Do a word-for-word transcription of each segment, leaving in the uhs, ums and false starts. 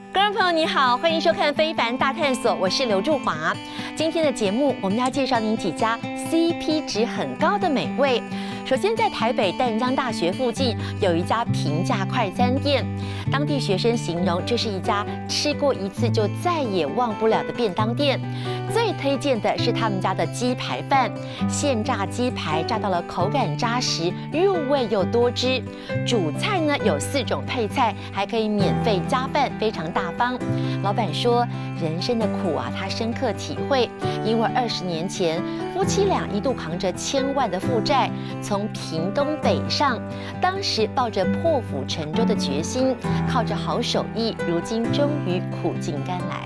观众朋友你好，欢迎收看《非凡大探索》，我是刘祝华。今天的节目，我们要介绍您几家 C P 值很高的美味。首先，在台北淡江大学附近有一家平价快餐店，当地学生形容这是一家吃过一次就再也忘不了的便当店。最推荐的是他们家的鸡排饭，现炸鸡排炸到了口感扎实，入味又多汁。主菜呢有四种配菜，还可以免费加饭，非常大方。老板说，人生的苦啊，他深刻体会，因为二十年前夫妻俩一度扛着千万的负债，从屏东北上，当时抱着破釜沉舟的决心，靠着好手艺，如今终于苦尽甘来。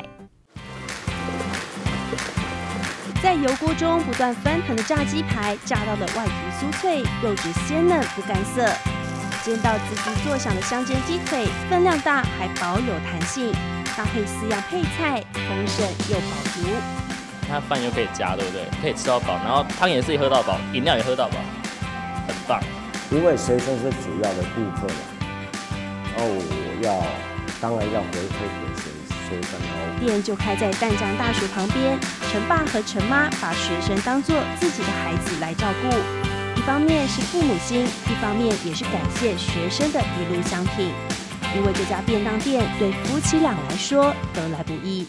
在油锅中不断翻腾的炸鸡排，炸到的外皮酥脆，肉质鲜嫩不干涩。煎到滋滋作响的香煎鸡腿，分量大还保有弹性，搭配四样配菜，丰盛又饱足。 它饭又可以加，对不对？可以吃到饱，然后汤也是喝到饱，饮料也喝到饱，很棒。 因为学生是主要的顾客嘛，然后我要当然要回馈给学学生哦。 店就开在淡江大学旁边，陈爸和陈妈把学生当作自己的孩子来照顾，一方面是父母心，一方面也是感谢学生的一路相挺。因为这家便当店对夫妻俩来说得来不易。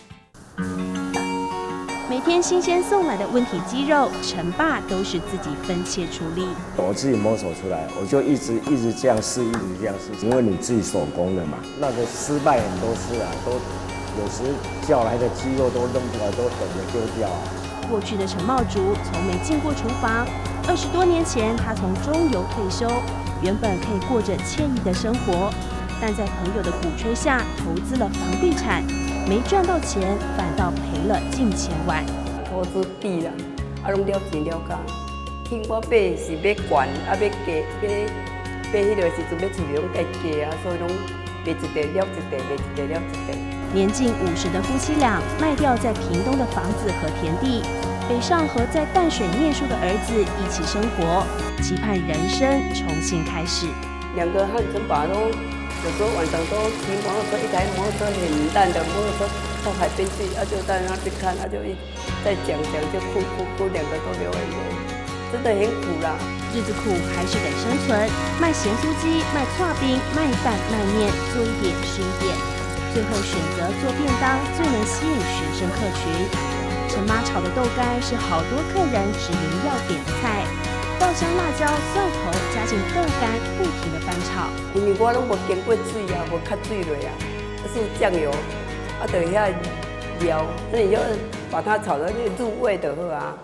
每天新鲜送来的温体鸡肉，陈爸都是自己分切处理。 我自己摸索出来，我就一直一直这样试，一直这样试，因为你自己手工的嘛，那个失败很多次啊，都有时叫来的鸡肉都扔出来，都等着丢掉啊。 过去的陈茂竹从没进过厨房，二十多年前他从中油退休，原本可以过着惬意的生活，但在朋友的鼓吹下，投资了房地产。没赚到钱，反倒赔了近千万。 投资低啦，啊，拢了钱了价。听我买是要悬，啊要加，要买迄个时阵要厝里拢加加啊，所以拢卖一地了一地，卖一地了一地。 年近五十的夫妻俩卖掉在屏东的房子和田地，北上和在淡水念书的儿子一起生活，期盼人生重新开始。 两个和陈爸都。有时候晚上都骑摩托车，一台摩托车很烂的摩托车到海边去，啊就在那边看，啊就一再讲讲就哭哭哭，两个都流眼泪，真的很苦啦。 日子苦还是得生存，卖咸酥鸡、卖剉冰、卖饭、卖面，做一点是一点，最后选择做便当最能吸引学生客群。陈妈炒的豆干是好多客人指名要点的菜。爆香辣椒、蒜头加进豆干，不停的翻炒。 因为我拢无经过水啊，无卡水落啊，是酱油，啊，就遐料，那你就把它炒得入味就好啊。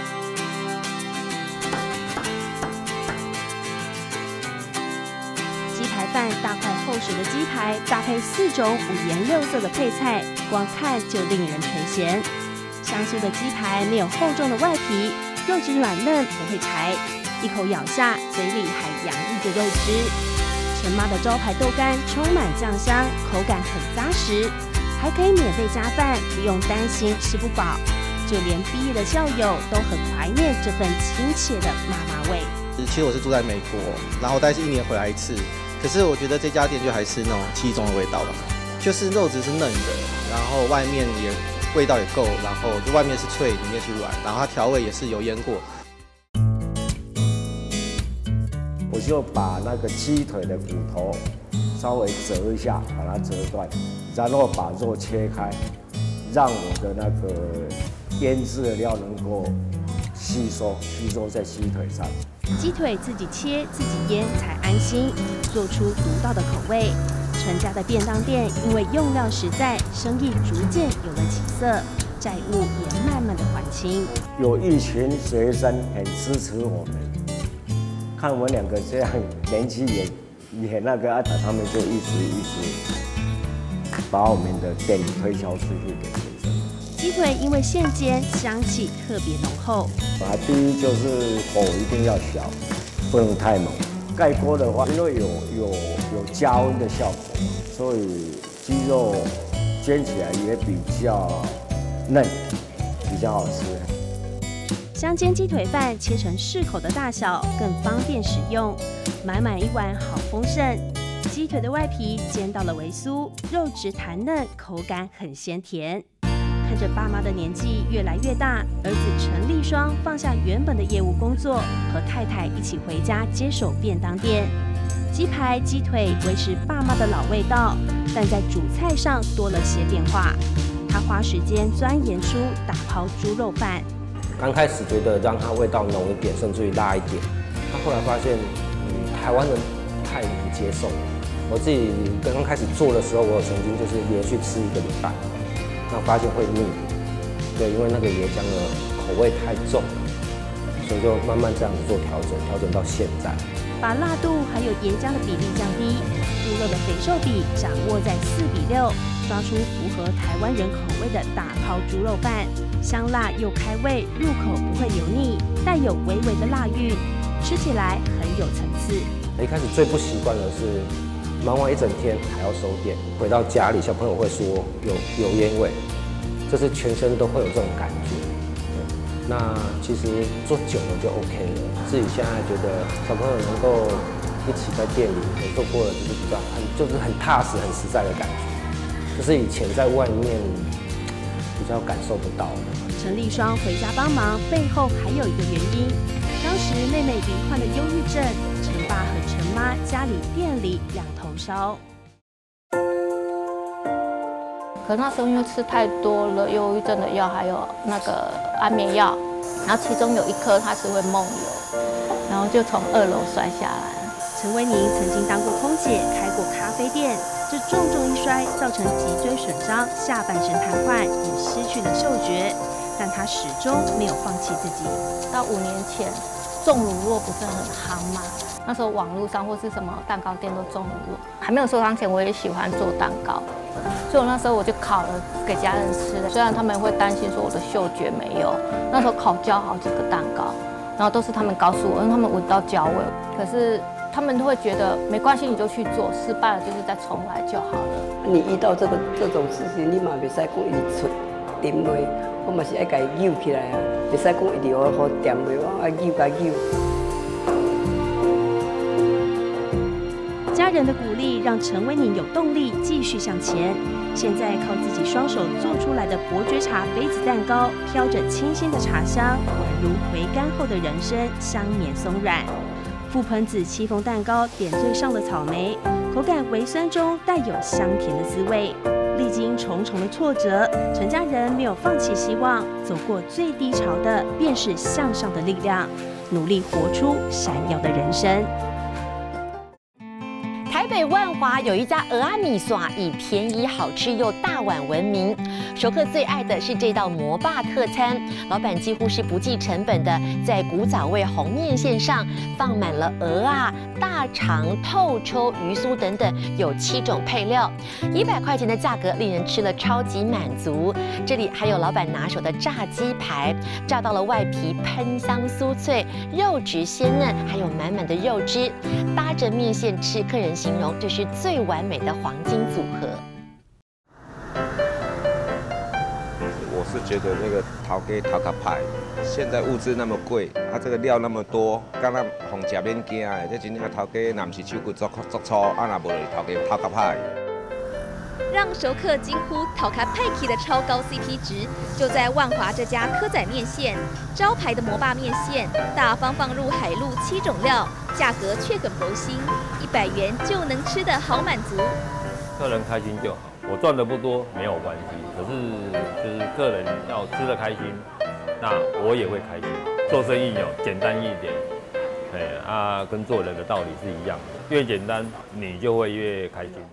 鸡排饭大块厚实的鸡排，搭配四种五颜六色的配菜，光看就令人垂涎。香酥的鸡排没有厚重的外皮。肉质软嫩不会柴，一口咬下，嘴里还洋溢着肉汁。陈妈的招牌豆干充满酱香，口感很扎实，还可以免费加饭，不用担心吃不饱。就连毕业的校友都很怀念这份亲切的妈妈味。 其实我是住在美国，然后大概是一年回来一次，可是我觉得这家店就还是那种记忆中的味道吧，就是肉质是嫩的，然后外面也。味道也够，然后就外面是脆，里面是软，然后它调味也是有腌过。 我就把那个鸡腿的骨头稍微折一下，把它折断，然后把肉切开，让我的那个腌制的料能够吸收，吸收在鸡腿上。 鸡腿自己切自己腌才安心，做出独到的口味。陈家的便当店因为用料实在，生意逐渐有了起色，债务也慢慢的还清。 有一群学生很支持我们，看我们两个这样年纪也也那个啊，他们就一直一直把我们的店推销出去给学生。 鸡腿因为现煎，香气特别浓厚。 啊，第一就是火一定要小，不能太猛。盖锅的话，因为有有有加温的效果，所以鸡肉煎起来也比较嫩，比较好吃。 香煎鸡腿饭切成适口的大小，更方便使用。满满一碗好丰盛， 鸡腿的外皮煎到了微酥，肉质弹嫩，口感很鲜甜。看着爸妈的年纪越来越大，儿子陈立双放下原本的业务工作，和太太一起回家接手便当店。鸡排、鸡腿维持爸妈的老味道，但在主菜上多了些变化。他花时间钻研出打抛猪肉饭。 刚开始觉得让它味道浓一点，甚至于辣一点，他后来发现，嗯，台湾人太能接受。我自己刚刚开始做的时候，我有曾经就是连续吃一个礼拜。那发现会腻，对，因为那个椰浆的口味太重，所以就慢慢这样子做调整，调整到现在。 把辣度还有椰浆的比例降低，猪肉的肥瘦比掌握在四比六，抓出符合台湾人口味的打抛猪肉饭，香辣又开胃，入口不会油腻，带有微微的辣韵，吃起来很有层次。 一开始最不习惯的是。忙完一整天还要收店，回到家里，小朋友会说有油烟味，就是全身都会有这种感觉。那其实做久了就 OK 了。自己现在觉得小朋友能够一起在店里合作过了，就是比较很就是很踏实、很实在的感觉，就是以前在外面比较感受不到的。 陈立双回家帮忙背后还有一个原因，当时妹妹罹患了忧郁症。陈爸和陈妈家里店里两头烧， 可那时候因为吃太多了忧郁症的药，还有那个安眠药，然后其中有一颗它是会梦游，然后就从二楼摔下来。 陈维宁曾经当过空姐，开过咖啡店，这重重一摔造成脊椎损伤，下半身瘫痪，也失去了嗅觉，但他始终没有放弃自己。 到五年前，重乳酪不是很夯吗？那时候网络上或是什么蛋糕店都重乳酪，还没有受伤前我也喜欢做蛋糕，所以我那时候我就烤了给家人吃的。虽然他们会担心说我的嗅觉没有，那时候烤焦好几个蛋糕，然后都是他们告诉我，因为他们闻到焦味，可是他们都会觉得没关系，你就去做，失败了就是再重来就好了。 你遇到这个这种事情，你嘛袂使讲一直出点落，我嘛是爱家扭起来啊，袂使讲一直好好点落，我爱扭甲扭。 家人的鼓励让陈维宁有动力继续向前。现在靠自己双手做出来的伯爵茶杯子蛋糕，飘着清新的茶香，宛如回甘后的人参，香绵松软。覆盆子戚风蛋糕点缀上了草莓，口感微酸中带有香甜的滋味。历经重重的挫折，陈家人没有放弃希望，走过最低潮的便是向上的力量，努力活出闪耀的人生。 台北万华有一家蚵仔米线，以便宜、好吃又大碗闻名。熟客最爱的是这道魔霸特餐，老板几乎是不计成本的，在古早味红面线上放满了蚵啊、大肠、透抽、鱼酥等等，有七种配料，一百块钱的价格令人吃了超级满足。这里还有老板拿手的炸鸡排，炸到了外皮喷香酥脆，肉质鲜嫩，还有满满的肉汁，搭着面线吃，客人形容这是最完美的黄金组合。 我是觉得那个头家头壳歹，现在物资那么贵，它、啊、这个料那么多，敢若红食免惊的，这真正头家若不是手骨足足粗，啊若无就是头家头壳歹。 让熟客惊呼讨卡派 K 的超高 C P 值，就在万华这家蚵仔面线，招牌的魔霸面线，大方放入海陆七种料，价格却很佛心，一百元就能吃得好满足。 客人开心就好，我赚的不多没有关系，可是就是客人要吃得开心，那我也会开心。做生意有简单一点，哎啊，跟做人的道理是一样的，越简单你就会越开心。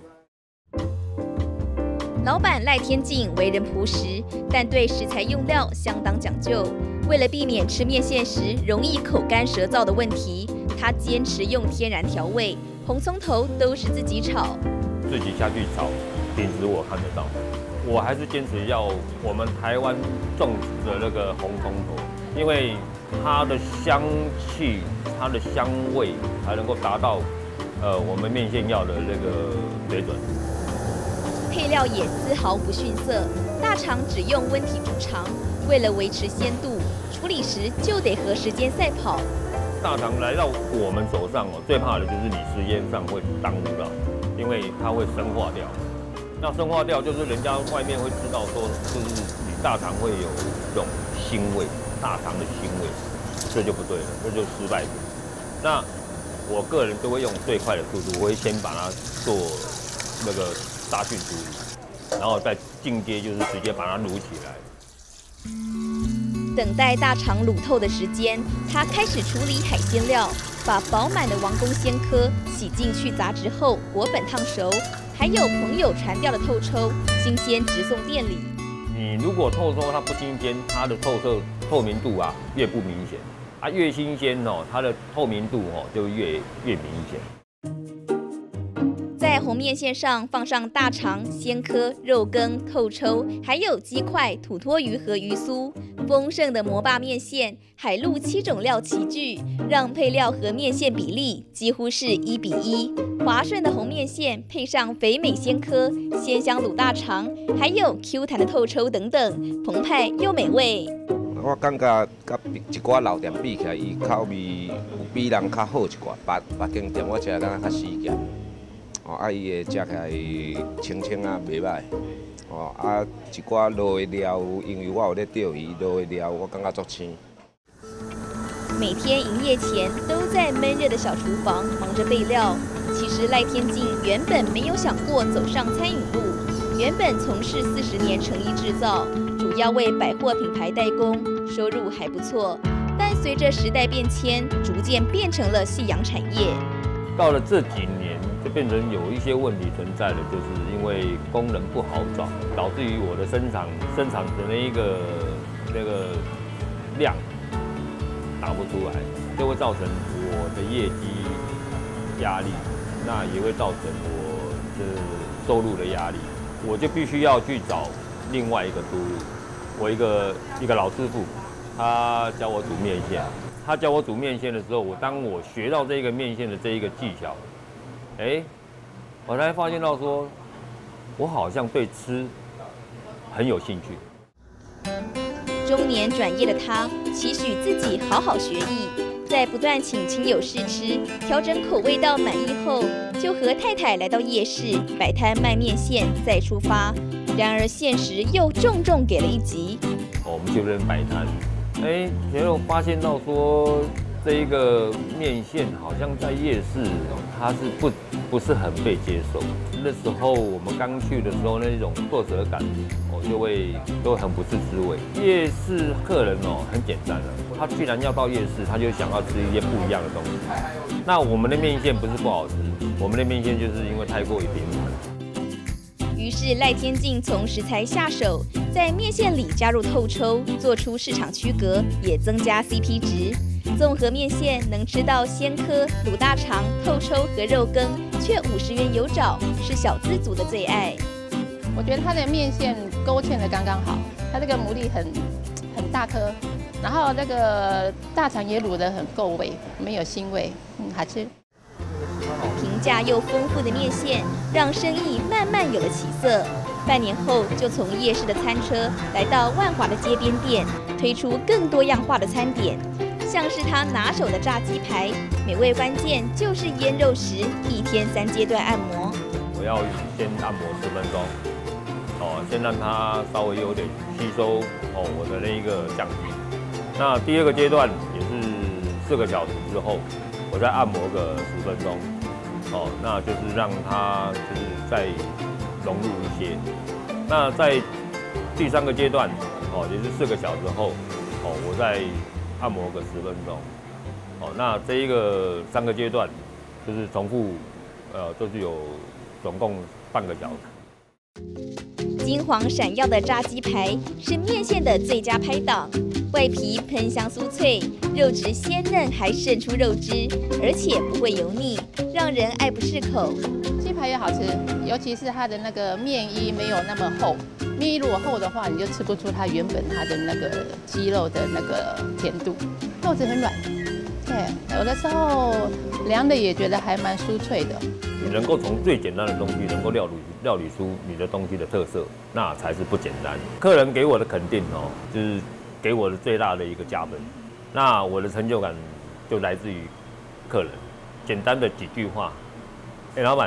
老板赖天进为人朴实，但对食材用料相当讲究。为了避免吃面线时容易口干舌燥的问题，他坚持用天然调味，红葱头都是自己炒， 自己下去炒，品质我看得到。我还是坚持要我们台湾种植的那个红葱头，因为它的香气、它的香味才能够达到呃我们面线要的那个水准。 配料也丝毫不逊色，大肠只用温体煮长，为了维持鲜度，处理时就得和时间赛跑。 大肠来到我们手上哦，最怕的就是你时间上会耽误到， 因为它会生化掉。那生化掉就是人家外面会知道说，就是你大肠会有这种腥味，大肠的腥味，这就不对了，这就失败。那我个人都会用最快的速度，我会先把它做那个杀菌处理，然后再进阶就是直接把它卤起来。 等待大肠卤透的时间，他开始处理海鲜料，把饱满的王宫鲜科洗净去杂质后裹粉烫熟。还有朋友传调的透抽，新鲜直送店里。 你如果透抽它不新鲜，它的透彻透明度啊越不明显，啊越新鲜哦，它的透明度哦就越越明显。 在红面线上放上大肠、鲜科、肉羹、透抽，还有鸡块、土托鱼和鱼酥，丰盛的摩霸面线、海陆七种料齐聚，让配料和面线比例几乎是一比一。滑顺的红面线配上肥美鲜科、鲜香卤大肠，还有 Q 弹的透抽等等，澎湃又美味。 我感觉甲一寡老店比起来，伊口味有比人较好一寡，别别间店我食感觉较死咸。哦，啊，伊会食起来清清啊，袂歹。哦，啊，一寡落的料，因为我有咧钓鱼，落的料我感觉足青。 每天营业前都在闷热的小厨房忙着备料。其实赖天进原本没有想过走上餐饮路，原本从事四十年成衣制造，主要为百货品牌代工，收入还不错。但随着时代变迁，逐渐变成了夕阳产业。 到了这几年，就变成有一些问题存在了，就是因为工人不好找，导致于我的生产生产的那一个那个量打不出来，就会造成我的业绩压力。那也会造成我的收入的压力，我就必须要去找另外一个出路。我一个一个老师傅，他教我煮面线，他教我煮面线的时候，我当我学到这个面线的这一个技巧，哎，我才发现到说，我好像对吃很有兴趣。 中年转业的他，期许自己好好学艺。在不断请亲友试吃，调整口味到满意后，就和太太来到夜市摆摊卖面线，再出发。然而现实又重重给了一击。 我们去那边摆摊，哎，结果发现到说这一个面线好像在夜市它是不不是很被接受。那时候我们刚去的时候，那种挫折感，我就会都很不是滋味。夜市客人哦很简单了。他居然要到夜市，他就想要吃一些不一样的东西。那我们的面线不是不好吃，我们的面线就是因为太过于平凡。 于是赖天进从食材下手，在面线里加入透抽，做出市场区隔，也增加 C P 值。综合面线能吃到鲜科、卤大肠、透抽和肉羹，却五十元有找，是小资族的最爱。 我觉得它的面线勾芡的刚刚好，它这个牡蛎很很大颗。然后那个大肠也卤得很够味，没有腥味，嗯，好吃。 平价又丰富的面线，让生意慢慢有了起色。半年后，就从夜市的餐车来到万华的街边店，推出更多样化的餐点，像是他拿手的炸鸡排，美味关键就是腌肉时一天三阶段按摩。 我要先按摩十分钟，哦，先让它稍微有点吸收哦我的那一个酱汁。那第二个阶段也是四个小时之后，我再按摩个十分钟，哦，那就是让它就是再融入一些。那在第三个阶段，哦，也是四个小时后，哦，我再按摩个十分钟，哦，那这一个三个阶段就是重复，呃，都是有总共半个小时。 金黄闪耀的炸鸡排是面线的最佳拍档。外皮喷香酥脆，肉质鲜嫩，还渗出肉汁，而且不会油腻，让人爱不释口。 鸡排也好吃，尤其是它的那个面衣没有那么厚。面衣如果厚的话，你就吃不出它原本它的那个鸡肉的那个甜度。肉质很软，对，有的时候凉的也觉得还蛮酥脆的。 你能够从最简单的东西，能够料理料理出你的东西的特色，那才是不简单。客人给我的肯定哦，就是给我的最大的一个加分。那我的成就感就来自于客人，简单的几句话，哎、欸，老板，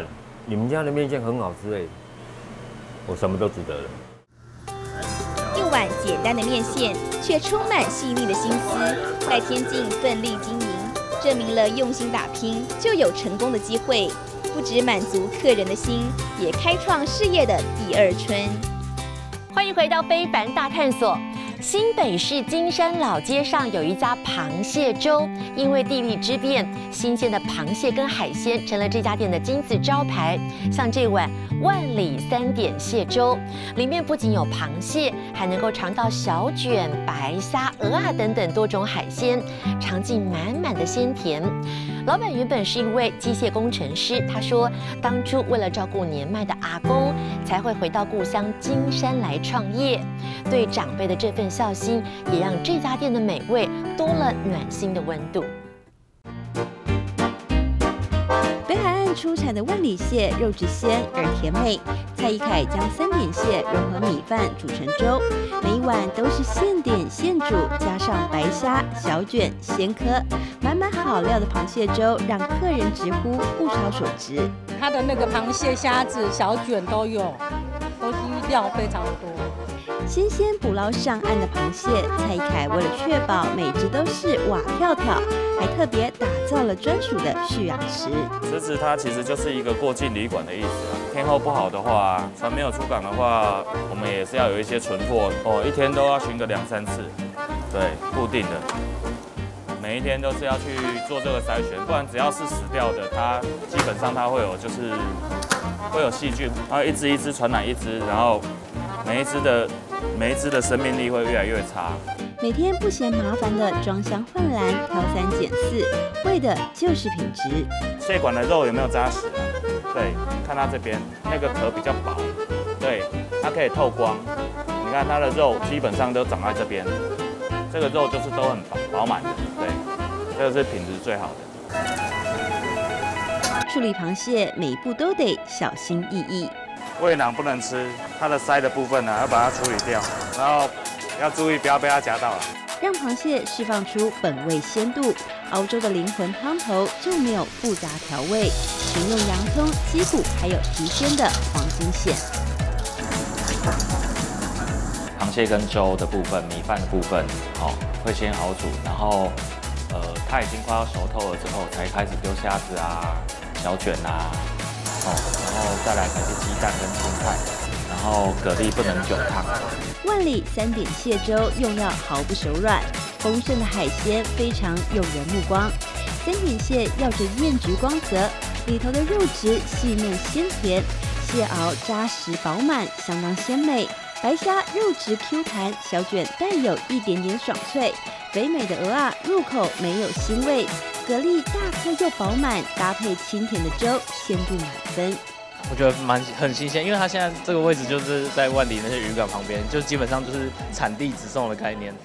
你们家的面线很好吃哎，我什么都值得了。 一碗简单的面线，却充满细腻的心思。赖天进奋力经营，证明了用心打拼就有成功的机会。不只满足客人的心，也开创事业的第二春。 欢迎回到非凡大探索。新北市金山老街上有一家螃蟹粥，因为地利之便，新鲜的螃蟹跟海鲜成了这家店的金字招牌。像这碗万里三点蟹粥，里面不仅有螃蟹，还能够尝到小卷、白虾、鹅啊等等多种海鲜，尝尽满满的鲜甜。老板原本是一位机械工程师，他说，当初为了照顾年迈的阿公，才会回到故乡金山来创业。对长辈的这份孝心，也让这家店的美味多了暖心的温度。 北海岸出产的万里蟹肉质鲜而甜美，蔡一凯将三点蟹融合米饭煮成粥，每一碗都是现点现煮，加上白虾、小卷、鲜科，满满好料的螃蟹粥让客人直呼物超所值。 它的那个螃蟹、虾子、小卷都有，都是料非常多。 新鲜捕捞上岸的螃蟹，蔡一凯为了确保每只都是瓦跳跳，还特别打造了专属的蓄养池。 池子它其实就是一个过境旅馆的意思啦。天候不好的话，船没有出港的话，我们也是要有一些存货哦，一天都要巡个两三次，对，固定的。每一天都是要去做这个筛选，不然只要是死掉的，它基本上它会有就是会有细菌，它会一只一只传染一只，然后每一只的每一只的生命力会越来越差。 每天不嫌麻烦的装箱换篮，挑三拣四，为的就是品质。 蟹管的肉有没有扎实啊？对，看它这边那个壳比较薄，对，它可以透光。你看它的肉基本上都长在这边，这个肉就是都很饱饱满的，对，这个是品质最好的。 处理螃蟹每一步都得小心翼翼。 胃囊不能吃，它的鳃的部分呢要把它处理掉，然后要注意不要被它夹到了。 让螃蟹释放出本味鲜度，熬粥的灵魂汤头就没有复杂调味，选用洋葱、鸡骨还有提鲜的黄金蚬。 螃蟹跟粥的部分，米饭的部分，哦，会先熬煮，然后呃它已经快要熟透了之后，才开始丢虾子啊、小卷啊。哦，然后再来才是鸡蛋跟青菜，然后蛤蜊不能久烫。 万里三点蟹粥用料毫不手软，丰盛的海鲜非常诱人目光。三点蟹耀着艳橘光泽，里头的肉质细嫩鲜甜，蟹螯扎实饱满，相当鲜美。白虾肉质 Q 弹，小卷带有一点点爽脆，肥美的鹅啊入口没有腥味。蛤蜊大颗又饱满，搭配清甜的粥，鲜度满分。 我觉得蛮很新鲜，因为它现在这个位置就是在万里那些渔港旁边，就基本上就是产地直送的概念。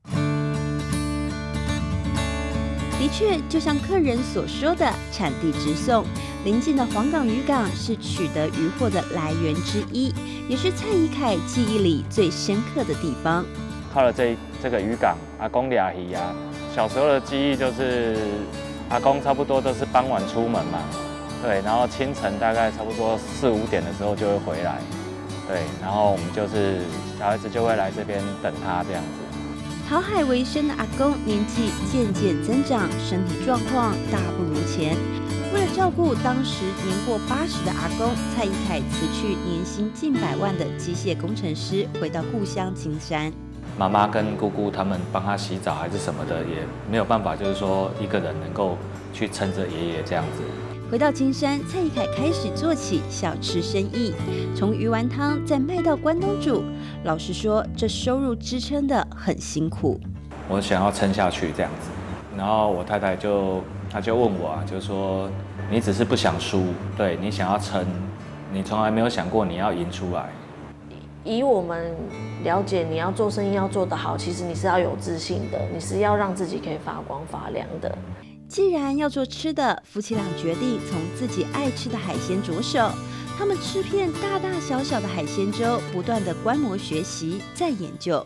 的确，就像客人所说的，产地直送。邻近的黄港渔港是取得渔获的来源之一，也是蔡宜凯记忆里最深刻的地方。 靠了这这个渔港，阿公抓鱼啊。小时候的记忆就是阿公差不多都是傍晚出门嘛，对，然后清晨大概差不多四五点的时候就会回来，对，然后我们就是小孩子就会来这边等他这样子。 讨海为生的阿公年纪渐渐增长，身体状况大不如前。为了照顾当时年过八十的阿公，蔡宜凯辞去年薪近百万的机械工程师，回到故乡金山。 妈妈跟姑姑他们帮他洗澡还是什么的，也没有办法，就是说一个人能够去撑着爷爷这样子。 回到金山，蔡宜凯开始做起小吃生意，从鱼丸汤再卖到关东煮。老实说，这收入支撑的很辛苦。 我想要撑下去这样子，然后我太太就她就问我啊，就说你只是不想输，对你想要撑，你从来没有想过你要赢出来。 以我们了解，你要做生意要做得好，其实你是要有自信的，你是要让自己可以发光发亮的。 既然要做吃的，夫妻俩决定从自己爱吃的海鲜着手。他们吃遍大大小小的海鲜粥，不断的观摩学习，再研究。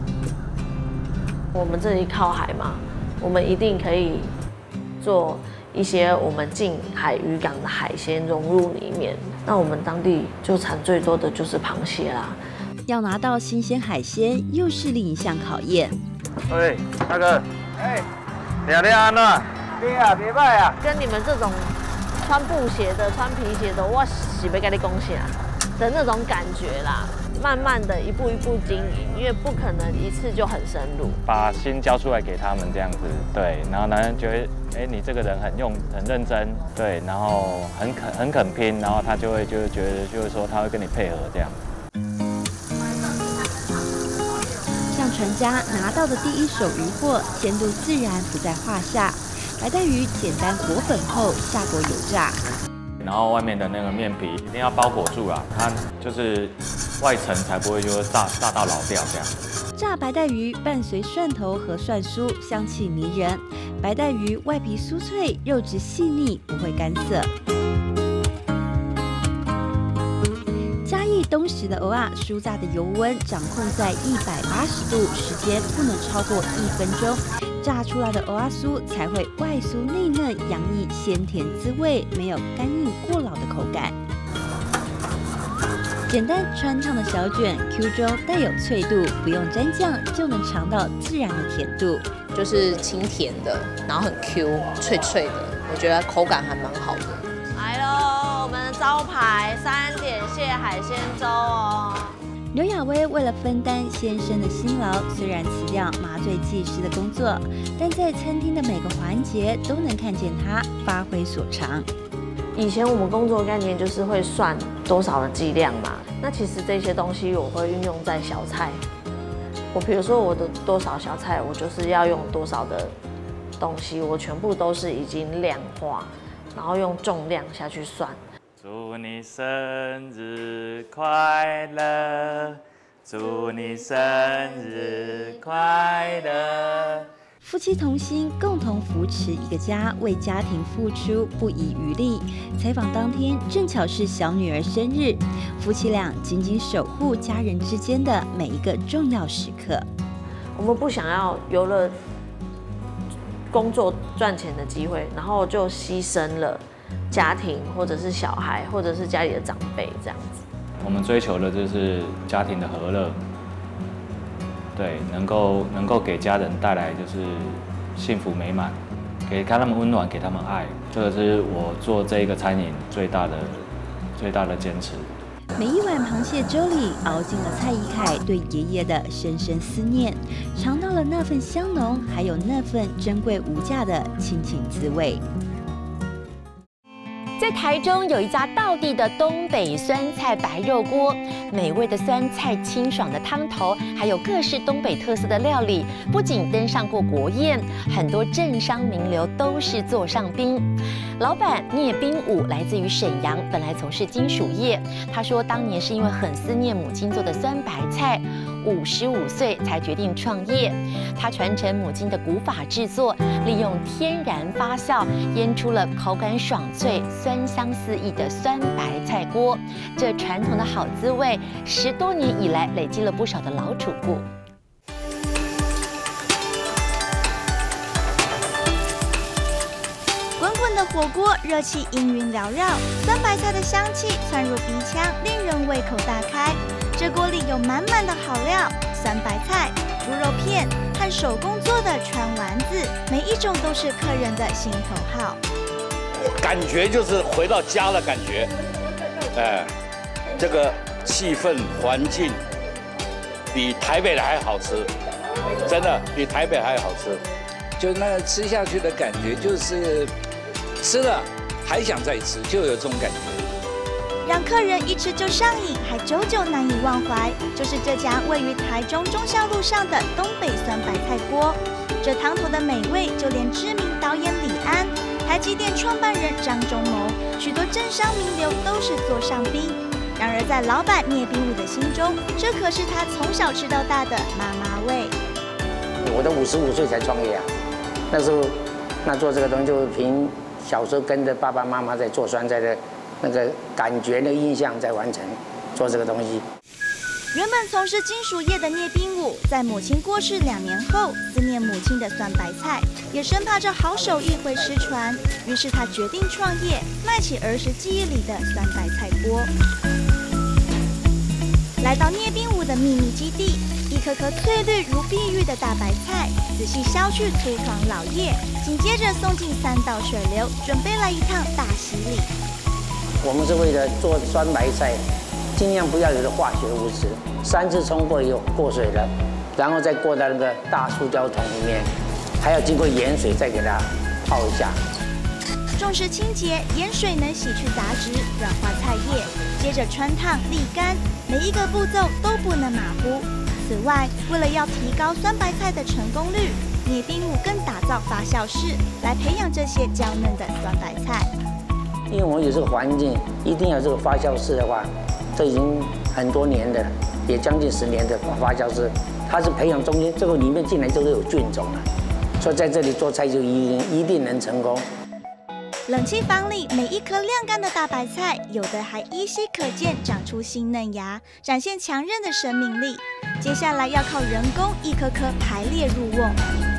我们这里靠海嘛，我们一定可以做一些我们近海渔港的海鲜融入里面。那我们当地就产最多的就是螃蟹啦。 要拿到新鲜海鲜，又是另一项考验。 喂，大哥，哎，聊聊安怎？ 对啊，别卖啊！跟你们这种穿布鞋的、穿皮鞋的，我是要跟你讲啥的那种感觉啦。慢慢的一步一步经营，因为不可能一次就很深入。 把心交出来给他们这样子，对，然后男人觉得，哎，你这个人很用、很认真，对，然后很肯、很肯拼，然后他就会就觉得，就是说他会跟你配合这样。 向船家拿到的第一手渔获，鲜度自然不在话下。白带鱼简单裹粉后下锅油炸。 然后外面的那个面皮一定要包裹住啦，它就是外层才不会就炸炸到老掉这样。 炸白带鱼伴随蒜头和蒜酥，香气迷人。白带鱼外皮酥脆，肉质细腻，不会干涩。嘉义东石的蚵仔酥炸的油温掌控在一百八十度，时间不能超过一分钟。炸出来的蚵仔酥才会外酥内嫩，洋溢鲜甜滋味，没有干硬过老的口感。简单穿烫的小卷 ，Q 中带有脆度，不用沾酱就能尝到自然的甜度， 就是清甜的，然后很 Q 脆脆的，我觉得口感还蛮好的。 来喽，我们的招牌三点蟹海鲜粥哦。 刘雅薇为了分担先生的辛劳，虽然辞掉麻醉技师的工作，但在餐厅的每个环节都能看见她发挥所长。 以前我们工作概念就是会算多少的剂量嘛，那其实这些东西我会运用在小菜。我比如说我的多少小菜，我就是要用多少的东西，我全部都是已经量化，然后用重量下去算。 祝你生日快乐，祝你生日快乐。 夫妻同心，共同扶持一个家，为家庭付出，不遗余力。采访当天正巧是小女儿生日，夫妻俩紧紧守护家人之间的每一个重要时刻。 我们不想要有了工作赚钱的机会，然后就牺牲了家庭，或者是小孩，或者是家里的长辈这样子。 我们追求的就是家庭的和乐。对，能够能够给家人带来就是幸福美满，给他们温暖，给他们爱，这个是我做这个餐饮最大的最大的坚持。 每一碗螃蟹粥里熬进了蔡宜凯对爷爷的深深思念，尝到了那份香浓，还有那份珍贵无价的亲情滋味。 在台中有一家道地的东北酸菜白肉锅，美味的酸菜、清爽的汤头，还有各式东北特色的料理，不仅登上过国宴，很多政商名流都是座上宾。老板聂冰武来自于沈阳，本来从事金属业。他说，当年是因为很思念母亲做的酸白菜，五十五岁才决定创业。他传承母亲的古法制作，利用天然发酵腌出了口感爽脆、酸香四溢的酸白菜锅。这传统的好滋味，十多年以来累积了不少的老主顾。 滚滚的火锅，热气氤氲缭绕，酸白菜的香气窜入鼻腔，令人胃口大开。这锅里有满满的好料，酸白菜、猪肉片和手工做的川丸子，每一种都是客人的心头好。 感觉就是回到家的感觉，哎，这个气氛环境比台北的还好吃，真的比台北还好吃。 就那个吃下去的感觉，就是吃了还想再吃，就有这种感觉。 让客人一吃就上瘾，还久久难以忘怀，就是这家位于台中忠孝路上的东北酸白菜锅。这汤头的美味，就连知名导演李安、台积电创办人张忠谋，许多政商名流都是座上宾。然而在老板聂冰武的心中，这可是他从小吃到大的妈妈味。 我都五十五岁才创业啊，那时候那做这个东西就凭小时候跟着爸爸妈妈在做酸菜的那个感觉、那个印象在完成做这个东西。 原本从事金属业的聂冰武，在母亲过世两年后，思念母亲的酸白菜，也生怕这好手艺会失传，于是他决定创业，卖起儿时记忆里的酸白菜锅。来到聂冰武的秘密基地，一颗颗翠绿如碧玉的大白菜，仔细削去粗壮老叶，紧接着送进三道水流，准备来一趟大洗礼。 我们是为了做酸白菜，尽量不要有的化学物质，三次冲过以后过水了，然后再过到那个大塑胶桶里面，还要经过盐水再给它泡一下。 重视清洁，盐水能洗去杂质，软化菜叶，接着穿烫沥干，每一个步骤都不能马虎。此外，为了要提高酸白菜的成功率，聂冰武更打造发酵室来培养这些娇嫩的酸白菜。 因为我们有这个环境，一定要这个发酵室的话，这已经很多年的，也将近十年的发酵室，它是培养中间这个里面进来都是有菌种的，所以在这里做菜就一定一定能成功。 冷气房里每一颗晾干的大白菜，有的还依稀可见长出新嫩芽，展现强韧的生命力。接下来要靠人工一颗颗排列入瓮。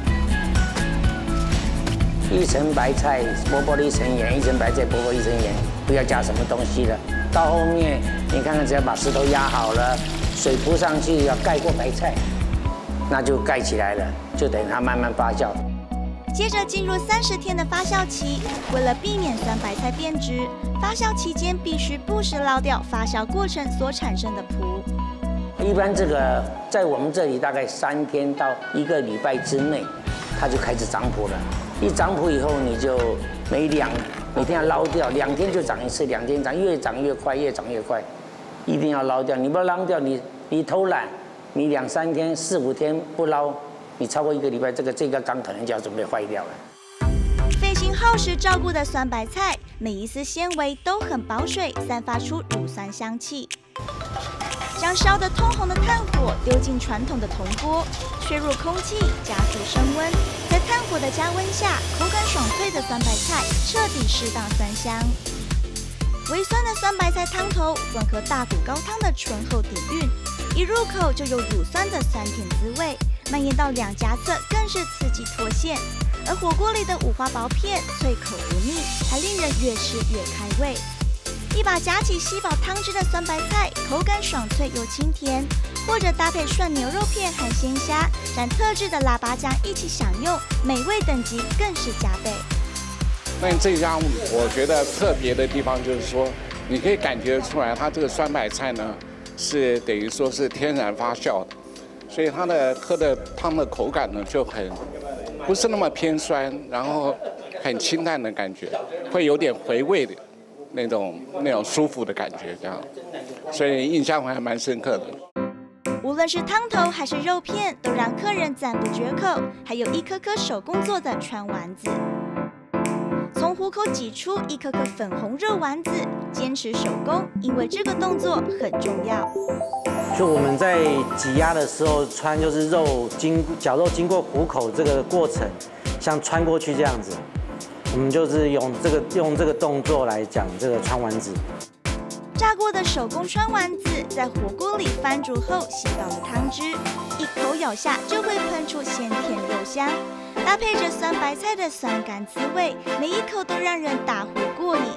一层白菜薄薄的一层盐，一层白菜薄薄一层盐，不要加什么东西了。到后面你看看，只要把石头压好了，水铺上去，要盖过白菜，那就盖起来了，就等它慢慢发酵。 接着进入三十天的发酵期，为了避免酸白菜变质，发酵期间必须不时捞掉发酵过程所产生的瓼。 一般这个在我们这里大概三天到一个礼拜之内，它就开始长瓼了。一长瓼以后，你就每两每天要捞掉，两天就长一次，两天长，越长越快，越长越快，一定要捞掉。你不捞掉，你你偷懒，你两三天、四五天不捞。你超过一个礼拜，这个这个缸可能就要准备坏掉了。 费心耗时照顾的酸白菜，每一丝纤维都很保水，散发出乳酸香气。将烧得通红的炭火丢进传统的铜锅，吹入空气，加速升温，在炭火的加温下，口感爽脆的酸白菜彻底适当酸香。微酸的酸白菜汤头混合大骨高汤的醇厚底蕴，一入口就有乳酸的酸甜滋味。蔓延到两颊侧，更是刺激脱线。而火锅里的五花薄片脆口不腻，还令人越吃越开胃。一把夹起吸饱汤汁的酸白菜，口感爽脆又清甜，或者搭配涮牛肉片和鲜虾，蘸特制的腊八酱一起享用，美味等级更是加倍。 但这家我觉得特别的地方就是说，你可以感觉出来，它这个酸白菜呢，是等于说是天然发酵的。所以它的喝的汤的口感呢就很不是那么偏酸，然后很清淡的感觉，会有点回味的那种那种舒服的感觉，这样，所以印象还蛮深刻的。 无论是汤头还是肉片，都让客人赞不绝口。还有一颗颗手工做的川丸子，从虎口挤出一颗颗粉红肉丸子，坚持手工，因为这个动作很重要。 就我们在挤压的时候，穿就是肉经绞肉经过虎口这个过程，像穿过去这样子，我们就是用这个用这个动作来讲这个川丸子。 炸过的手工川丸子在火锅里翻煮后，吸到了汤汁，一口咬下就会喷出鲜甜肉香，搭配着酸白菜的酸甘滋味，每一口都让人大呼过瘾。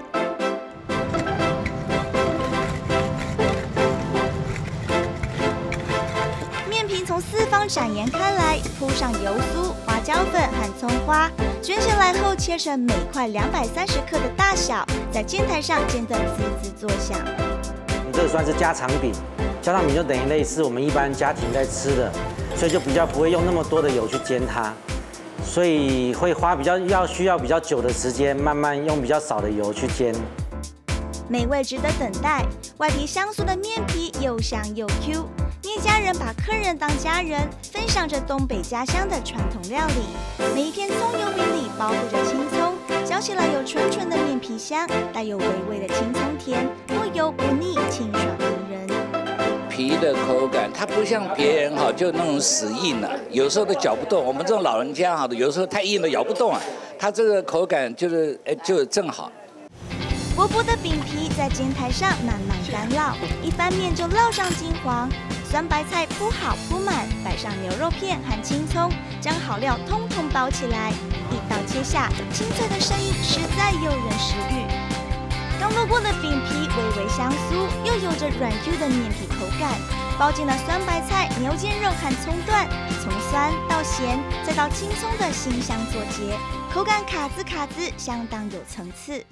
从四方展延开来，铺上油酥、花椒粉和葱花，卷起来后切成每块两百三十克的大小，在煎台上煎得滋滋作响。 这个算是家常饼，家常饼就等于类似我们一般家庭在吃的，所以就比较不会用那么多的油去煎它，所以会花比较要需要比较久的时间，慢慢用比较少的油去煎。 美味值得等待，外皮香酥的面皮又香又 Q。聂家人把客人当家人，分享着东北家乡的传统料理。每一片葱油饼里包覆着青葱，嚼起来有纯纯的面皮香，带有微微的青葱甜，不油不腻，清爽迷人。 皮的口感，它不像别人哈，就那种死硬啊，有时候都嚼不动。我们这种老人家哈，有时候太硬了咬不动啊。它这个口感就是哎，就正好。 薄薄的饼皮在煎台上慢慢干烙，一翻面就烙上金黄。 酸白菜铺好铺满，摆上牛肉片和青葱，将好料通通包起来，一刀切下，清脆的声音实在诱人食欲。刚烙过的饼皮微微香酥，又有着软 Q 的面皮口感，包进了酸白菜、牛肩肉和葱段，从酸到咸，再到青葱的馨香作结，口感卡滋卡滋，相当有层次。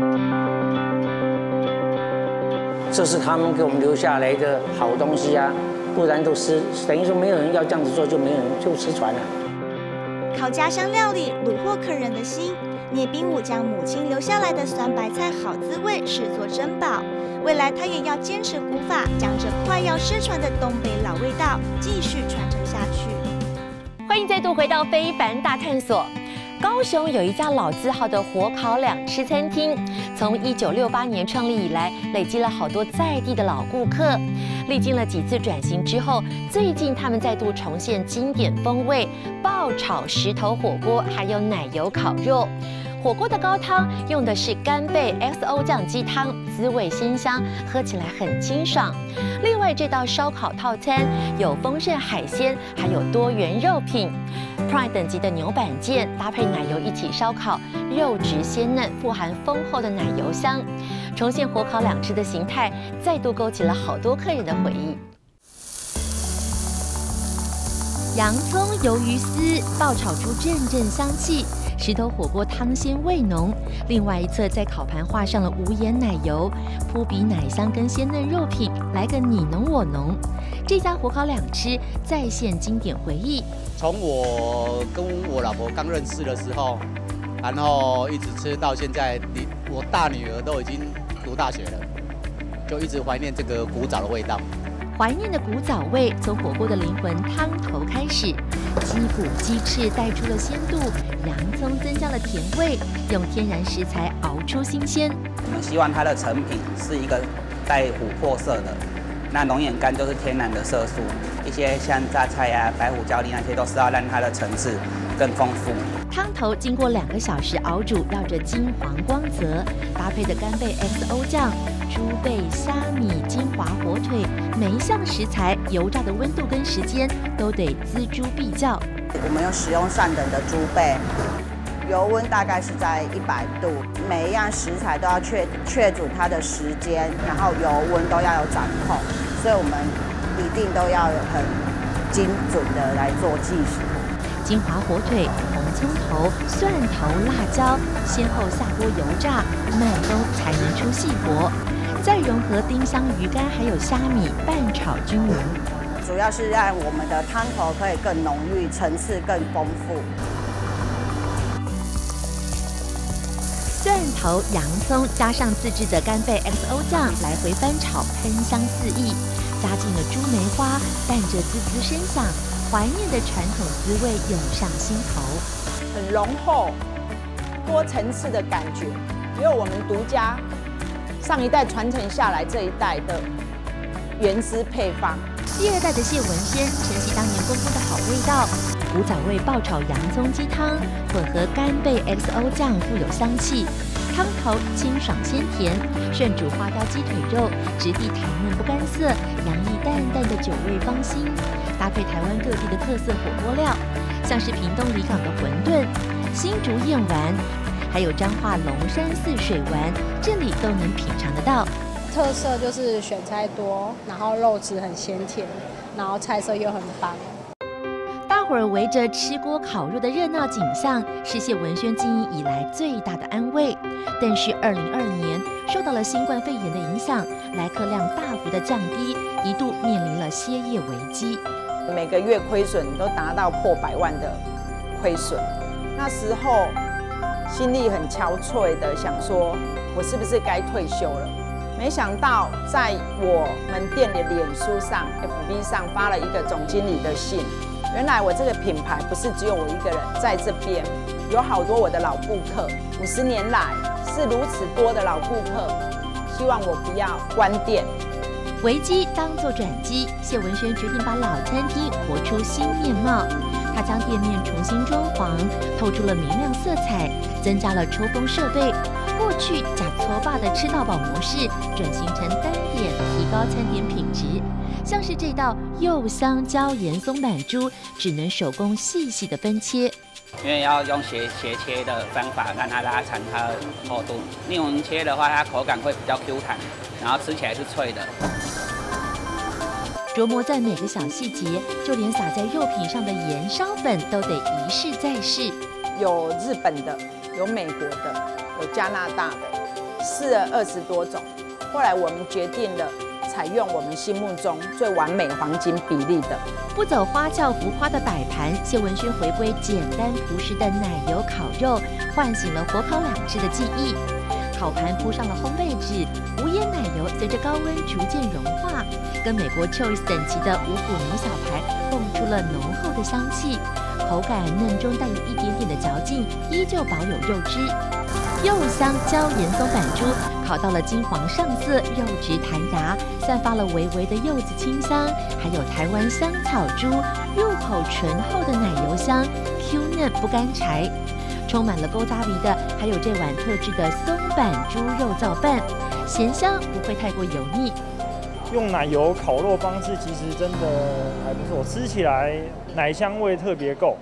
这是他们给我们留下来的好东西啊，不然都是等于说没有人要这样子做，就没有人就失传了。 烤家乡料理虏获客人的心，聂冰武将母亲留下来的酸白菜好滋味视作珍宝，未来他也要坚持古法，将这快要失传的东北老味道继续传承下去。 欢迎再度回到非凡大探索。高雄有一家老字号的火烤两吃餐厅，从一九六八年创立以来，累积了好多在地的老顾客。历经了几次转型之后，最近他们再度重现经典风味，爆炒石头火锅，还有奶油烤肉。火锅的高汤用的是干贝 X O 酱鸡汤，滋味鲜香，喝起来很清爽。另外，这道烧烤套餐有丰盛海鲜，还有多元肉品。Prime 等级的牛板腱搭配奶油一起烧烤，肉质鲜嫩，富含丰厚的奶油香。重现火烤两吃的形态，再度勾起了好多客人的回忆。洋葱、鱿鱼丝爆炒出阵阵香气。石头火锅汤鲜味浓，另外一侧在烤盘画上了无盐奶油，扑鼻奶香跟鲜嫩肉品，来个你侬我侬。这家火烤两吃再现经典回忆。 从我跟我老婆刚认识的时候，然后一直吃到现在，我大女儿都已经读大学了，就一直怀念这个古早的味道。 怀念的古早味从火锅的灵魂汤头开始，鸡骨、鸡翅带出了鲜度，洋葱增加了甜味，用天然食材熬出新鲜。 我们希望它的成品是一个带琥珀色的，那龙眼干都是天然的色素，一些像榨菜啊、白胡椒粒那些都是要让它的层次更丰富。 汤头经过两个小时熬煮，绕着金黄光泽，搭配的干贝 X O 酱、猪背、虾米、金华火腿，每一项食材油炸的温度跟时间都得锱铢必较。 我们要使用上等的猪背，油温大概是在一百度，每一样食材都要确确准它的时间，然后油温都要有掌控，所以我们一定都要很精准的来做计时。 金华火腿、红葱头、蒜头、辣椒，先后下锅油炸，慢风才能出细活，再融合丁香鱼干还有虾米拌炒均匀。 主要是让我们的汤头可以更浓郁，层次更丰富。 蒜头、洋葱加上自制的干贝 X O 酱，来回翻炒，喷香四溢。加进了猪梅花，伴着滋滋声响，怀念的传统滋味涌上心头。 很浓厚、多层次的感觉，也有我们独家上一代传承下来这一代的原汁配方。 第二代的谢文轩承袭当年公公的好味道，古早味爆炒洋葱鸡汤，混合干贝 X O 酱，富有香气。汤头清爽鲜甜，涮煮花雕鸡腿肉，质地弹嫩不干涩，洋溢淡淡的酒味芳馨。搭配台湾各地的特色火锅料，像是屏东离港的馄饨、新竹燕丸，还有彰化龙山寺水丸，这里都能品尝得到。 特色就是选菜多，然后肉质很鲜甜，然后菜色又很棒。 大伙儿围着吃锅烤肉的热闹景象，是谢文轩经营以来最大的安慰。但是二零二零年受到了新冠肺炎的影响，来客量大幅的降低，一度面临了歇业危机。 每个月亏损都达到破百万的亏损，那时候心里很憔悴的想说，我是不是该退休了？没想到在我们店的脸书上 F B 上发了一个总经理的信。原来我这个品牌不是只有我一个人在这边，有好多我的老顾客，五十年来是如此多的老顾客，希望我不要关店。 危机当作转机，谢文轩决定把老餐厅活出新面貌。他将店面重新装潢，透出了明亮色彩，增加了抽风设备。过去假搓霸的吃到饱模式转型成单点，提高餐点品质。 像是这道柚香椒盐松板猪，只能手工细细的分切。 因为要用斜斜切的方法让它拉长它的厚度，逆纹切的话，它口感会比较 Q 弹，然后吃起来是脆的。 琢磨在每个小细节，就连撒在肉品上的盐烧粉都得一试再试。 有日本的，有美国的，有加拿大的，试了二十多种。后来我们决定了采用我们心目中最完美黄金比例的。 不走花轿浮夸的摆盘，谢文轩回归简单朴实的奶油烤肉，唤醒了火烤两只的记忆。烤盘铺上了烘焙纸，无盐奶油随着高温逐渐融化，跟美国 Choice 等级的五谷牛小排蹦出了浓厚的香气，口感嫩中带有一点点的嚼劲，依旧保有肉汁。柚香椒盐松板猪烤到了金黄上色，肉质弹牙，散发了微微的柚子清香，还有台湾香草猪入口醇厚的奶油香 ，Q 嫩不干柴。充满了勾扎鼻的，还有这碗特制的松板猪肉燥饭，咸香不会太过油腻。 用奶油烤肉方式，其实真的还不错，吃起来奶香味特别够。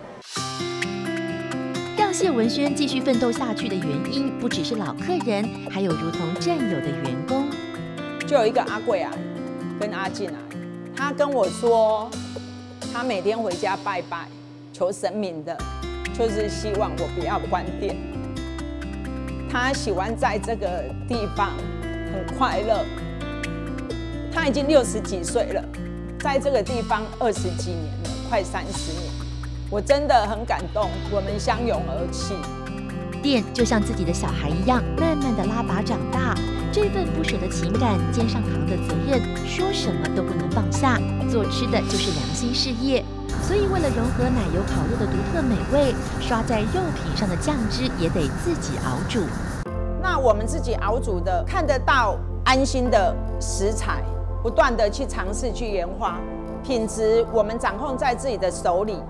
让谢文轩继续奋斗下去的原因，不只是老客人，还有如同战友的员工。 就有一个阿贵啊，跟阿进啊，他跟我说，他每天回家拜拜，求神明的。就是希望我不要关店。他喜欢在这个地方很快乐。他已经六十几岁了，在这个地方二十几年了，快三十年。我真的很感动，我们相拥而泣。 店就像自己的小孩一样，慢慢的拉拔长大。这份不舍的情感，肩上扛的责任，说什么都不能放下。做吃的就是良心事业。所以，为了融合奶油烤肉的独特美味，刷在肉品上的酱汁也得自己熬煮。 那我们自己熬煮的，看得到安心的食材，不断的去尝试去研发，品质我们掌控在自己的手里。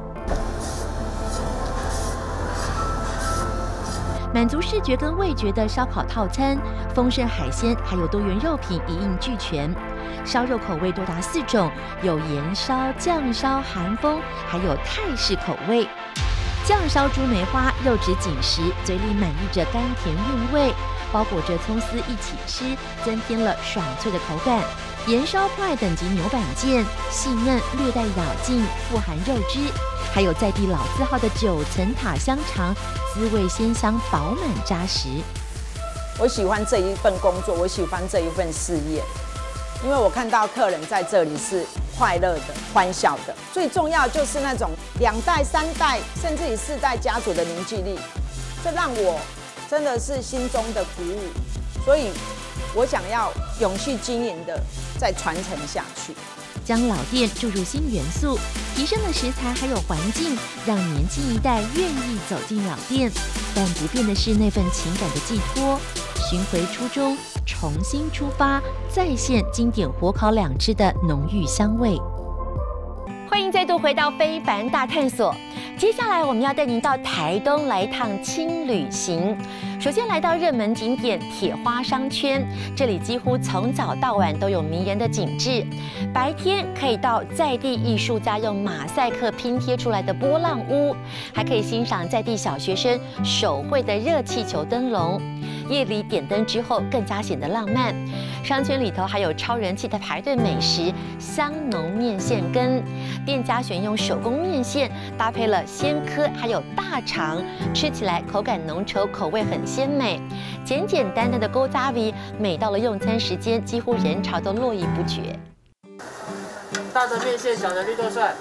满足视觉跟味觉的烧烤套餐，丰盛海鲜还有多元肉品一应俱全。烧肉口味多达四种，有盐烧、酱烧、韩风，还有泰式口味。酱烧猪梅花肉质紧实，嘴里满溢着甘甜韵味，包裹着葱丝一起吃，增添了爽脆的口感。盐烧破爱等级牛板腱，细嫩略带咬劲，富含肉汁。还有在地老字号的九层塔香肠，滋味鲜香，饱满扎实。 我喜欢这一份工作，我喜欢这一份事业，因为我看到客人在这里是快乐的、欢笑的。最重要就是那种两代、三代，甚至于四代家族的凝聚力，这让我真的是心中的鼓舞。所以，我想要永续经营的再传承下去。 将老店注入新元素，提升了食材还有环境，让年轻一代愿意走进老店。但不变的是那份情感的寄托，寻回初衷，重新出发，再现经典火烤两只的浓郁香味。欢迎再度回到非凡大探索。接下来我们要带您到台东来趟轻旅行。首先来到热门景点铁花商圈，这里几乎从早到晚都有迷人的景致。白天可以到在地艺术家用马赛克拼贴出来的波浪屋，还可以欣赏在地小学生手绘的热气球灯笼。夜里点灯之后更加显得浪漫。商圈里头还有超人气的排队美食香浓面线羹，店家选用手工面线，搭配了鲜科还有大肠，吃起来口感浓稠，口味很鲜美。简简单单的勾扎味，每到了用餐时间，几乎人潮都络绎不绝。 大的面线，小的绿豆蒜。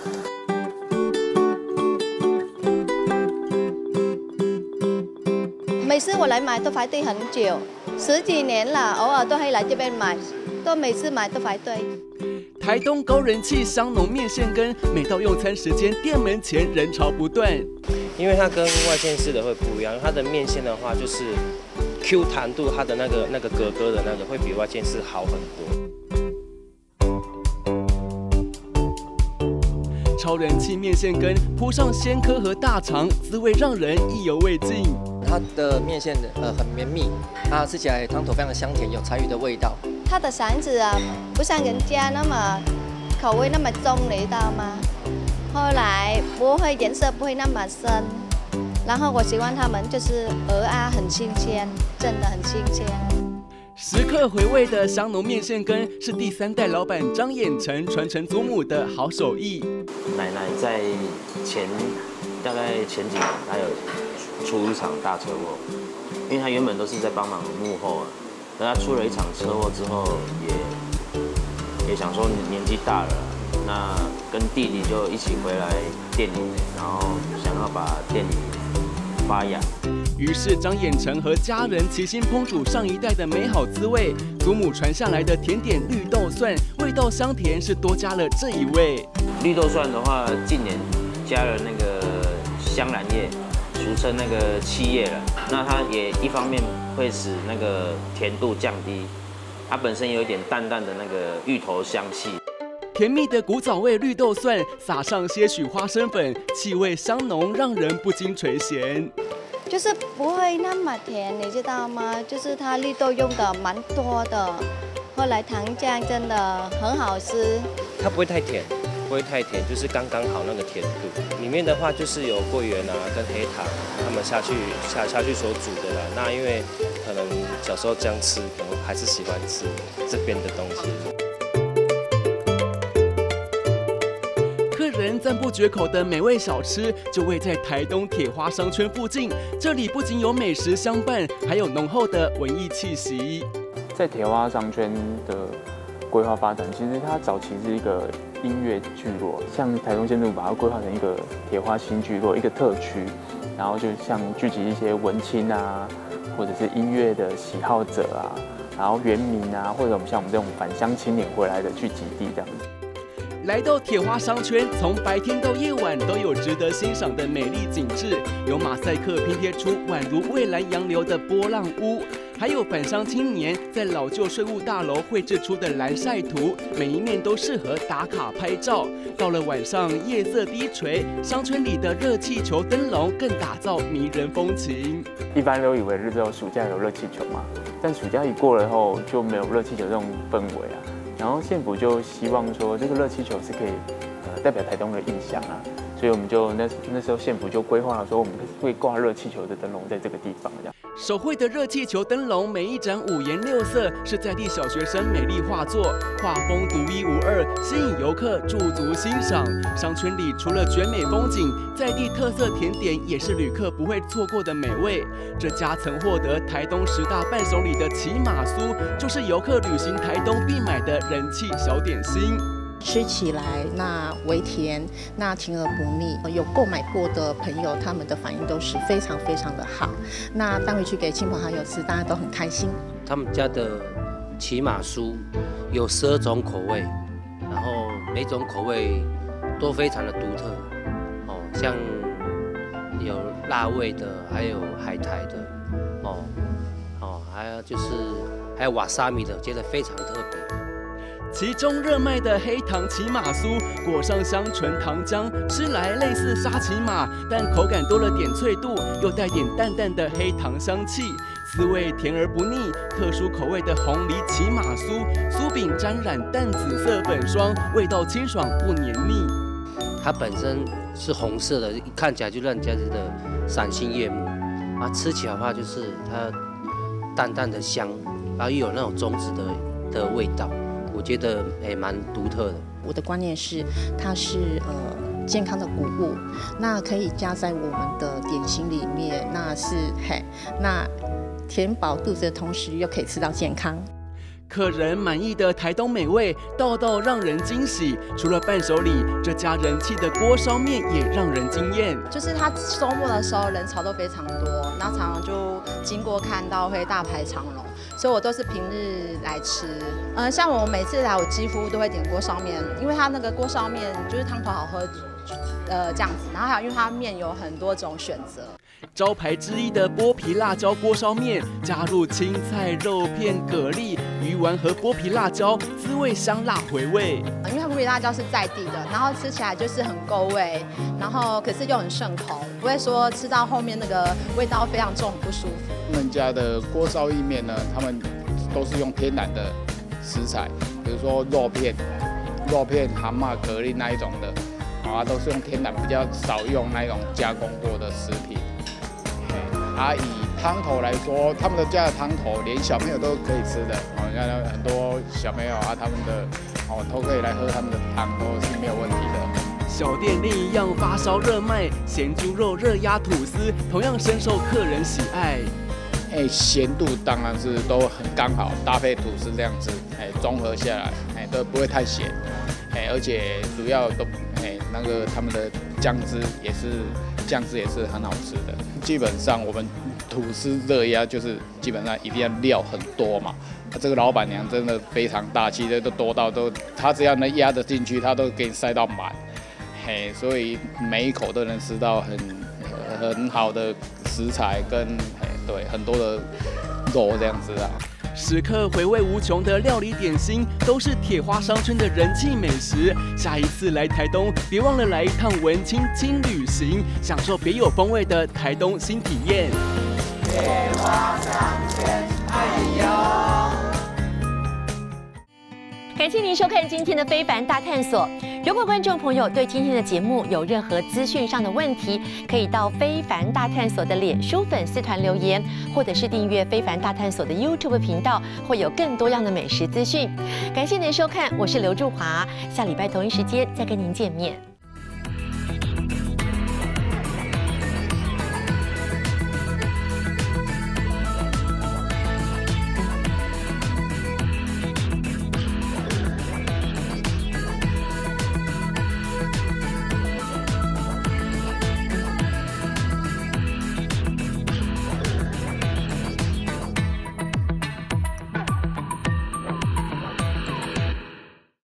每次我来买都排队很久，十几年了，偶尔都会来这边买，都每次买都排队。 台东高人气香浓面线羹，每到用餐时间，店门前人潮不断。 因为它跟外县市的会不一样，它的面线的话就是 Q 弹度，它的那个那个格格的那个会比外县市好很多。 超人气面线羹铺上鲜科和大肠，滋味让人意犹未尽。 它的面线呃很绵密，它吃起来汤头非常香甜，有柴鱼的味道。 它的鳝子啊，不像人家那么口味那么重，你知道吗？后来不会颜色不会那么深，然后我喜欢他们就是鹅啊很新鲜，真的很新鲜。 时刻回味的香浓面线羹是第三代老板张衍成传承祖母的好手艺。 奶奶在前大概前几年，她有出一场大车祸，因为她原本都是在帮忙幕后啊，等她出了一场车祸之后，也也想说年纪大了，那跟弟弟就一起回来店里，然后想要把店里发扬。 于是张衍成和家人齐心烹煮上一代的美好滋味，祖母传下来的甜点绿豆蒜，味道香甜，是多加了这一味。 绿豆蒜的话，近年加了那个香兰叶，俗称那个七叶了。那它也一方面会使那个甜度降低，它本身有一点淡淡的那个芋头香气。 甜蜜的古早味绿豆蒜，撒上些许花生粉，气味香浓，让人不禁垂涎。 就是不会那么甜，你知道吗？就是它绿豆用的蛮多的，后来糖浆真的很好吃。 它不会太甜，不会太甜，就是刚刚好那个甜度。里面的话就是有桂圆啊跟黑糖，他们下去下下去所煮的啦。那因为可能小时候这样吃，可能还是喜欢吃这边的东西。 客人赞不绝口的美味小吃，就位在台东铁花商圈附近。这里不仅有美食相伴，还有浓厚的文艺气息。 在铁花商圈的规划发展，其实它早期是一个音乐聚落，像台东县政府把它规划成一个铁花新聚落，一个特区，然后就像聚集一些文青啊，或者是音乐的喜好者啊，然后原民啊，或者我们像我们这种返乡青年回来的聚集地这样子。 来到铁花商圈，从白天到夜晚都有值得欣赏的美丽景致，有马赛克拼贴出宛如蔚蓝洋流的波浪屋，还有返乡青年在老旧税务大楼绘制出的蓝晒图，每一面都适合打卡拍照。到了晚上，夜色低垂，商圈里的热气球灯笼更打造迷人风情。 一般都以为只有暑假有热气球嘛，但暑假一过了后就没有热气球这种氛围啊。然后县府就希望说，这个热气球是可以呃代表台东的印象啊，所以我们就那那时候县府就规划了说，我们会挂热气球的灯笼在这个地方这样。 手绘的热气球灯笼，每一盏五颜六色，是在地小学生美丽画作，画风独一无二，吸引游客驻足欣赏。商圈里除了绝美风景，在地特色甜点也是旅客不会错过的美味。这家曾获得台东十大伴手礼的骑马酥，就是游客旅行台东必买的人气小点心。 吃起来那微甜，那甜而不腻。有购买过的朋友，他们的反应都是非常非常的好。那带回去给亲朋好友吃，大家都很开心。 他们家的骑马酥有十二种口味，然后每种口味都非常的独特。哦，像有辣味的，还有海苔的，哦哦，还有就是还有瓦萨米的，觉得非常特别。 其中热卖的黑糖骑马酥，裹上香醇糖浆，吃来类似沙琪玛，但口感多了点脆度，又带点淡淡的黑糖香气，滋味甜而不腻。特殊口味的红梨骑马酥，酥饼沾染淡紫色粉霜，味道清爽不黏腻。 它本身是红色的，看起来就让人家觉得赏心悦目。啊，吃起来的话就是它淡淡的香，然后又有那种粽子的的味道。我觉得也蛮独特的。 我的观念是，它是呃健康的谷物，那可以加在我们的点心里面，那是嘿，那填饱肚子的同时，又可以吃到健康。 客人满意的台东美味，道道让人惊喜。除了伴手礼，这家人气的锅烧面也让人惊艳。 就是它周末的时候人潮都非常多，然后常常就经过看到会大排长龙，所以我都是平日来吃。嗯、呃，像我每次来，我几乎都会点锅烧面，因为它那个锅烧面就是汤头好喝，呃这样子。然后还有因为它面有很多种选择。 招牌之一的剥皮辣椒锅烧面，加入青菜、肉片、蛤蜊、鱼丸和剥皮辣椒，滋味香辣回味。 因为它剥皮辣椒是在地的，然后吃起来就是很够味，然后可是又很顺口，不会说吃到后面那个味道非常重，很不舒服。 他们家的锅烧意面呢，他们都是用天然的食材，比如说肉片、 肉片、蛤蟆、蛤蜊那一种的，啊，都是用天然，比较少用那种加工过的食品。啊，以汤头来说，他们的家的汤头连小朋友都可以吃的，哦，你看很多小朋友啊，他们的哦都可以来喝他们的汤，都是没有问题的。 小店另一样发烧热卖，咸猪肉热压吐司，同样深受客人喜爱。 哎，咸度当然是都很刚好，搭配吐司这样子，哎，综合下来，哎，都不会太咸，哎，而且主要都哎那个他们的酱汁也是酱汁也是很好吃的。基本上我们吐司热压就是基本上一定要料很多嘛。这个老板娘真的非常大气，这都多到都，她只要能压得进去，她都给你塞到满。嘿，所以每一口都能吃到很很好的食材跟对很多的肉这样子啊。 时刻回味无穷的料理点心，都是铁花商圈的人气美食。下一次来台东，别忘了来一趟文青轻旅行，享受别有风味的台东新体验。 铁花商圈爱你哟！ 感谢您收看今天的非凡大探索。如果观众朋友对今天的节目有任何资讯上的问题，可以到非凡大探索的脸书粉丝团留言，或者是订阅非凡大探索的 YouTube 频道，会有更多样的美食资讯。感谢您的收看，我是刘祝华，下礼拜同一时间再跟您见面。